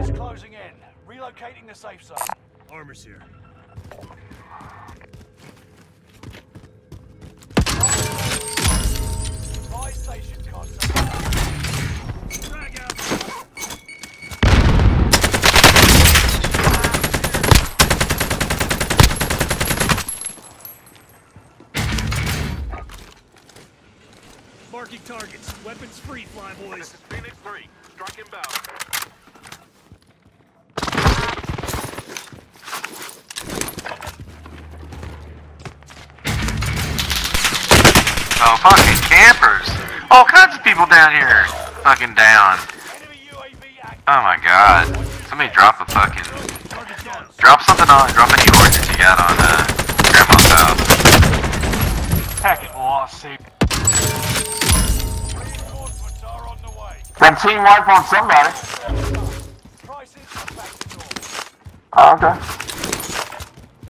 Gas closing in. Relocating the safe zone. Armor's here. Buy station costs. Drag out. Marking targets. Weapons free, flyboys. This is Phoenix 3. Strike inbound. Oh, fucking campers! All kinds of people down here! Fucking down. Enemy UAV active. Oh my god. Somebody drop a fucking... Target down. Drop something on... Drop any ordnance you got on, Grandma's house. Heck, awesome. Reinforcements are on the way. Been team wipe on somebody. Prices are back to normal. Oh, okay.